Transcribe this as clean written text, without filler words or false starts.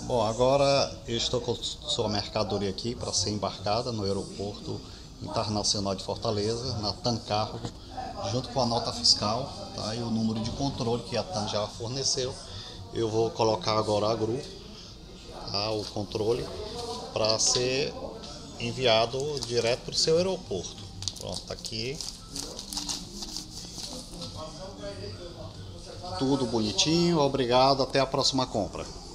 Bom, agora eu estou com sua mercadoria aqui para ser embarcada no Aeroporto Internacional de Fortaleza, na TAM Cargo, junto com a nota fiscal, tá? E o número de controle que a TAM já forneceu. Eu vou colocar agora a GRU, tá? O controle, para ser enviado direto para o seu aeroporto. Pronto, tá aqui. Tudo bonitinho, obrigado, até a próxima compra.